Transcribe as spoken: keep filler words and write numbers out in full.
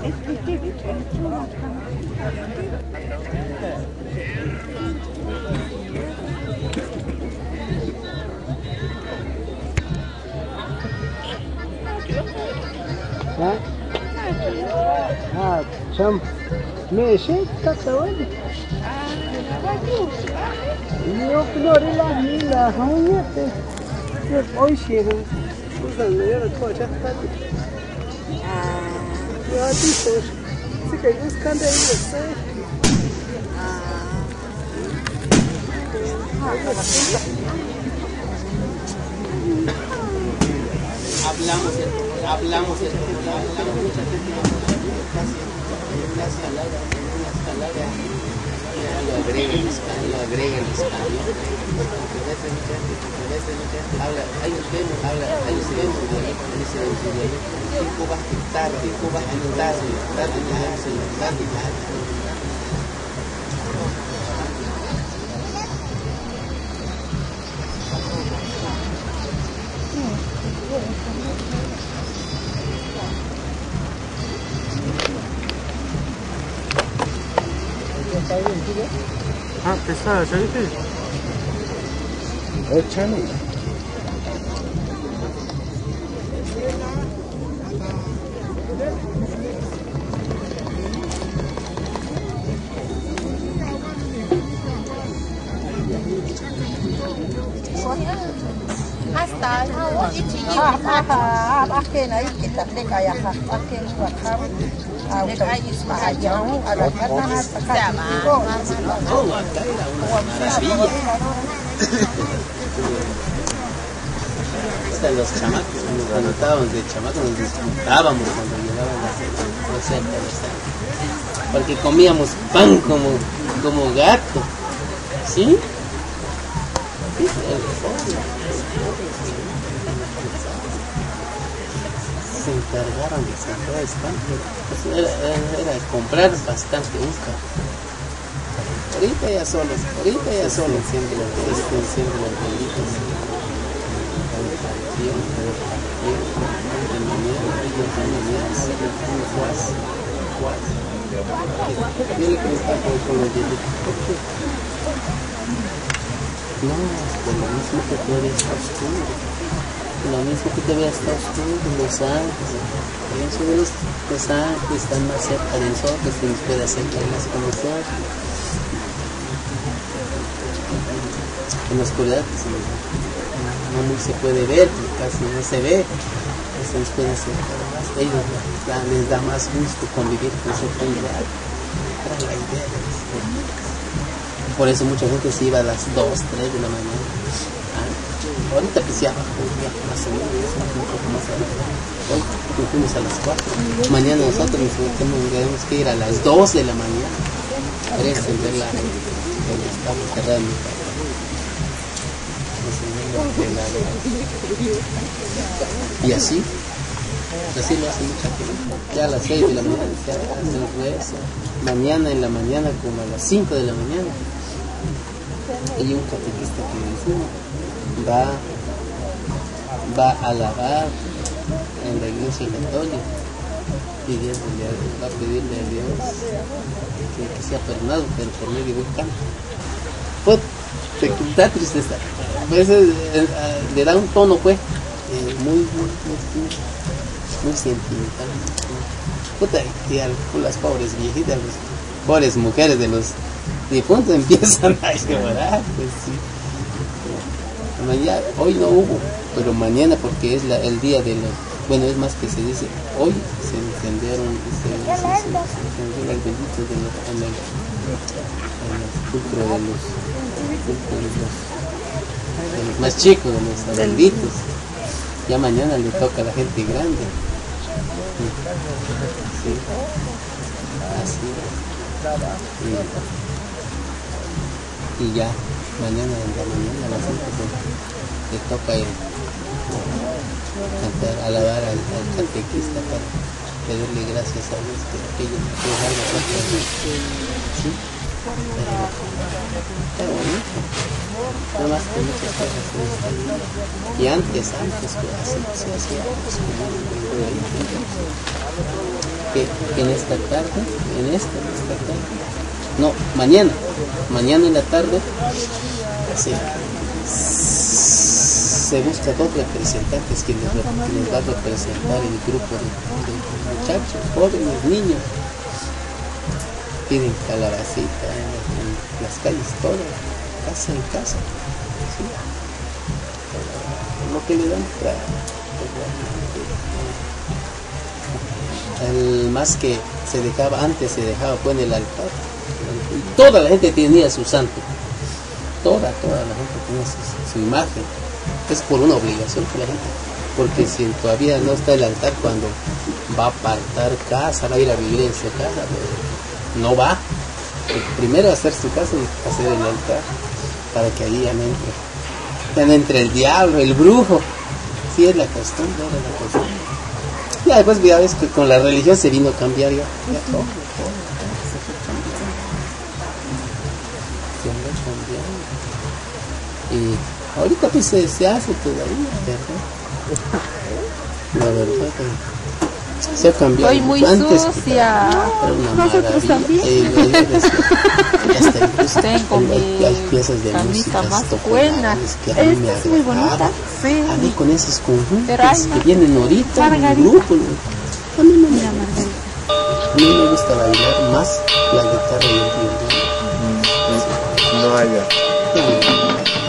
ها ها شم ماشي تكسوي yo flore la mila hoye te yo hoy sigo usando yo la cosa está ah yo a ti pues sí que buscando ahí está hablamos hablamos hablamos mucha gente casi al aire una escalada lo agrega el escalón lo agrega el escalón habla hay un tema habla hay un tema de ese tiempo va a quitar tiempo va a quitar tarde tarde tarde हाँ कैसा है सही थी अच्छा नहीं hasta hawa ichi akin ay kita kaya ka akin wa ka au ta mahajau ala kana takati hasta los chamacos cuando estábamos de chamacos nos disfrutábamos cuando llegaban las recetas porque comíamos pan como como gato ¿sí? Se encargaron de comprar espanto. Era, era, era comprar bastante busca. Ahorita ya solo, ahorita ya solo enciende los enciende los velitos. No, por lo mismo que todavía está oscuro. Lo mismo que todavía está oscuro, los ángeles. Eso de los, los ángeles están más cerca de nosotros, que nos puede acercar más con nosotros. En la oscuridad pues, no, no muy se puede ver, casi no se ve. Eso nos puede acercar más. A ellos les da más gusto convivir con su familia. Era la idea de esto. Por eso mucha gente se iba a las dos, tres de la mañana. Ah, ahorita pues ya bajó, ya más o menos, un poco más adelante. Hoy nos fuimos a las cuatro. Mañana nosotros nos tenemos que ir a las dos de la mañana para encender la el estamos cerrado en mi casa. Y así, así lo hace mucha gente. Ya a las seis de la mañana se hace el rezo. Mañana en la mañana como a las cinco de la mañana. Hay un catequista que dice, va, va a alabar en la iglesia católica y Dios le va a pedirle a Dios que, que sea perdonado, pero por medio del canto. Pues, te da tristeza. A veces eh, uh, le da un tono, pues, eh, muy, muy, muy, muy sentimental. Puta, y a las pobres viejitas, las pobres mujeres de los difuntos empiezan a llorar, pues sí. Mañana, hoy no hubo, pero mañana porque es la, el día de los, bueno, es más que se dice, hoy se encendieron, se, se, se, se encendió el bendito de los, en el, en el sepulcro de los, de los, de los más chicos, de los abuelitos. Ya mañana le toca a la gente grande. Sí. Así es. Y, y ya, mañana en la mañana a las cinco le toca el, cantar, alabar al, al catequista para pedirle gracias a Dios que aquello que es algo parte de Dios. ¿Sí? Está bonito. Nada más que muchas cosas en esta vida. Y antes, antes, pues, así se hacía. Pues, como, que en esta tarde, en esta, en esta tarde, no, mañana, mañana en la tarde, sí, se busca dos representantes que les, que les va a representar el grupo de, de muchachos, jóvenes, niños. Piden calabacita en, en las calles todas, casa en casa, ¿sí? Lo que le dan para el más que se dejaba, antes se dejaba pues en el altar, y toda la gente tenía su santo, toda, toda la gente tenía su, su imagen. Es por una obligación que la gente, porque si todavía no está el altar, cuando va a apartar casa, va a ir a vivir en su casa, pues, no va. Primero hacer su casa y hacer el altar, para que ahí ya no entre, ya no entre el diablo, el brujo. Sí, es la costumbre, era la costumbre. Ya después ya ves que con la religión se vino a cambiar ya, ya todo, todo, todo se fue cambiando. Se fue cambiando. Y ahorita pues se, se hace todavía, ¿verdad? La verdad que se ha cambiado. Estoy muy antes, sucia. Era una Nosotros maravilla. también. Eh, eh, eh, hasta incluso Tengo hay, mi hay piezas de camisa música más buena. que a mí me Esta es muy bonita. agradaban. Sí. A mí con esos conjuntos Pero hay que más. vienen ahorita en el Margarita. grupo, ¿no? A mí no me Mira, Margarita. A mí me gusta bailar más la guitarra y el violín. No haya. Ya no.